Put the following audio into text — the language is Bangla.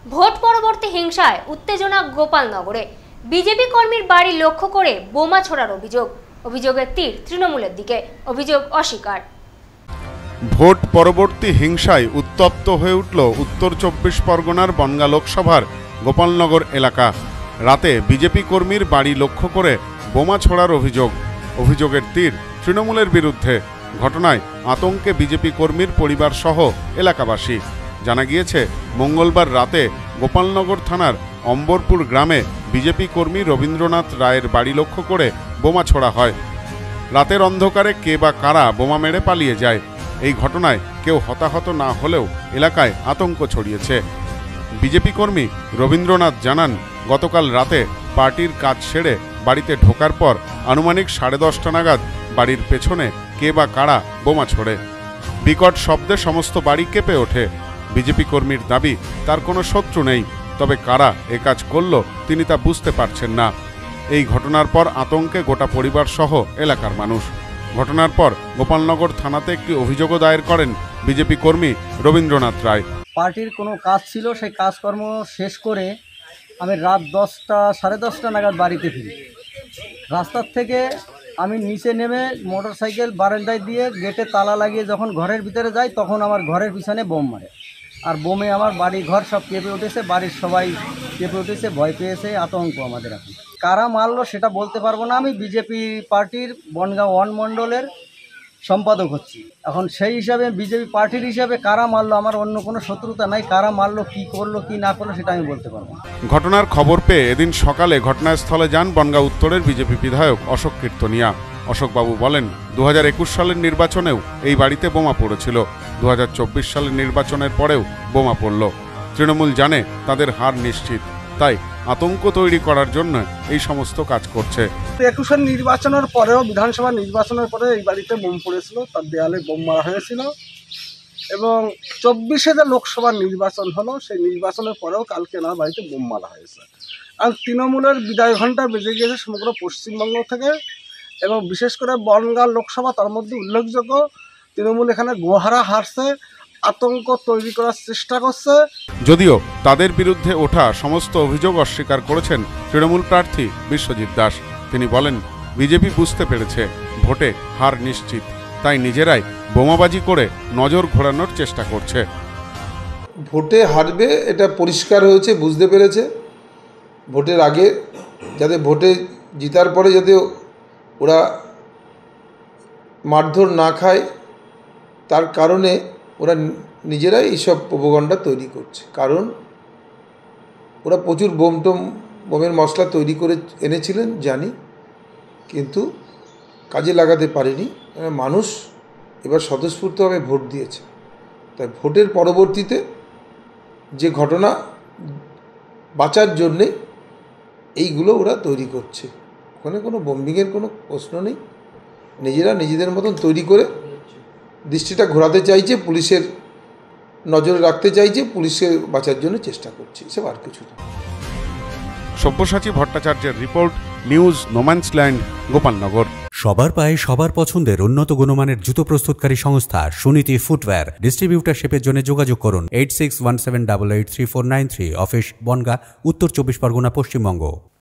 ভোট পরবর্তী হিংসায় উত্তেজনা গোপালনগরে। বিজেপি কর্মীর বাড়ি লক্ষ্য করে বোমা ছোড়ার অভিযোগের তীর তৃণমূলের দিকে, অভিযোগ অস্বীকার। ভোট পরবর্তী হিংসায় উত্তপ্ত হয়ে উঠল উত্তর 24 পরগনার বনগাঁ লোকসভার গোপালনগর এলাকা। রাতে বিজেপি কর্মীর বাড়ি লক্ষ্য করে বোমা ছোড়ার অভিযোগের তীর তৃণমূলের বিরুদ্ধে। ঘটনায় আতঙ্কে বিজেপি কর্মীর পরিবার সহ এলাকাবাসী। জানা গিয়েছে, মঙ্গলবার রাতে গোপালনগর থানার অম্বরপুর গ্রামে বিজেপি কর্মী রবীন্দ্রনাথ রায়ের বাড়ি লক্ষ্য করে বোমা ছোড়া হয়। রাতের অন্ধকারে কে বা কারা বোমা মেরে পালিয়ে যায়। এই ঘটনায় কেউ হতাহত না হলেও এলাকায় আতঙ্ক ছড়িয়েছে। বিজেপি কর্মী রবীন্দ্রনাথ জানান, গতকাল রাতে পার্টির কাজ সেরে বাড়িতে ঢোকার পর আনুমানিক 10:30 নাগাদ বাড়ির পেছনে কে বা কারা বোমা ছোড়ে। বিকট শব্দে সমস্ত বাড়ি কেঁপে ওঠে। বিজেপি কর্মীর দাবি, তার কোনো শত্রু নেই, তবে কারা এ কাজ করল তিনি তা বুঝতে পারছেন না। এই ঘটনার পর আতঙ্কে গোটা পরিবার সহ এলাকার মানুষ। ঘটনার পর গোপালনগর থানাতে একটি অভিযোগও দায়ের করেন বিজেপি কর্মী রবীন্দ্রনাথ রায়। পার্টির কোনো কাজ ছিল, সেই কাজকর্ম শেষ করে আমি রাত 10টা-10:30 নাগাদ বাড়িতে ফিরি। রাস্তার থেকে আমি নিচে নেমে মোটরসাইকেল বারান্দায় দিয়ে গেটে তালা লাগিয়ে যখন ঘরের ভিতরে যাই, তখন আমার ঘরের পিছনে বোম মারে। আর বোমে আমার বাড়ি ঘর সব কেঁপে উঠেছে, বাড়ির সবাই কেঁপে উঠেছে, ভয় পেয়েছে, আতঙ্ক আমাদের এখন। কারা মারলো সেটা বলতে পারবো না। আমি বিজেপি পার্টির বনগাঁ 1 মণ্ডলের সম্পাদক হচ্ছি। এখন সেই হিসাবে বিজেপি পার্টির হিসাবে কারা মারলো, আমার অন্য কোনো শত্রুতা নাই। কারা মারলো, কি করলো, কি না করলো সেটা আমি বলতে পারবো না। ঘটনার খবর পেয়ে এদিন সকালে ঘটনাস্থলে যান বনগাঁ উত্তরের বিজেপি বিধায়ক অশোক কীর্তনিয়া। অশোকবাবু বলেন, 2021 সালের নির্বাচনেও এই বাড়িতে বোমা পড়েছিল। 2024 সালের নির্বাচনের পরেও বোমা পড়ল। তৃণমূল জানে তাদের হার নিশ্চিত, তাই আতঙ্ক তৈরি করার জন্য এই সমস্ত কাজ করছে। 21 নির্বাচনের পরেও, বিধানসভা নির্বাচনের পরে এই বাড়িতে বোম পড়েছিল, তার দেয়ালে বোম মারা হয়েছিল। এবং 24-এ যে লোকসভা নির্বাচন হলো, সেই নির্বাচনের পরেও কালকে না বাড়িতে বোম মারা হয়েছে। আর তৃণমূলের বিদায় ঘণ্টা বেজে গিয়েছে সমগ্র পশ্চিমবঙ্গ থেকে, এবং বিশেষ করে বনগাঁ লোকসভা তার মধ্যে উল্লেখযোগ্য। তৃণমূল এখানে গোহারা হারছে, আতঙ্ক তৈরি করার চেষ্টা করছে। যদিও তাদের বিরুদ্ধে ওঠা সমস্ত অভিযোগ অস্বীকার করেছেন তৃণমূল প্রার্থী বিশ্বজিৎ দাস। তিনি বলেন, বিজেপি বুঝতে পেরেছে ভোটে হার নিশ্চিত, তাই নিজেরাই বোমাবাজি করে নজর ঘোরানোর চেষ্টা করছে। ভোটে হারবে এটা পরিষ্কার হয়েছে, বুঝতে পেরেছে। ভোটের আগে যাতে ভোটে জিতার পরে যাতে ওরা মারধর না খায়, তার কারণে ওরা নিজেরাই এইসব প্রোপাগান্ডা তৈরি করছে। কারণ ওরা প্রচুর বোমের মশলা তৈরি করে এনেছিলেন জানি, কিন্তু কাজে লাগাতে পারেনি। মানুষ এবার স্বতঃস্ফূর্তভাবে ভোট দিয়েছে, তাই ভোটের পরবর্তীতে যে ঘটনা বাঁচার জন্যে এইগুলো ওরা তৈরি করছে। ওখানে কোনো বোম্বিংয়ের কোনো প্রশ্ন নেই। নিজেরা নিজেদের মতন তৈরি করে দৃষ্টিটা ঘোরাতে চাইছে, পুলিশের নজরে রাখতে চাইছে, পুলিশকে বাঁচার জন্য চেষ্টা করছে, এসব আর কিছু না। সব্যসাচী ভট্টাচার্যের রিপোর্ট, নিউজ নোম্যান্সল্যান্ড, গোপালনগর। সবার পায়ে সবার পছন্দের উন্নত গুণমানের জুতো প্রস্তুতকারী সংস্থা সুনীতি ফুটওয়্যার। ডিস্ট্রিবিউটারশিপের জন্য যোগাযোগ করুন 8617883493। অফিস বনগাঁ, উত্তর 24 পরগনা, পশ্চিমবঙ্গ।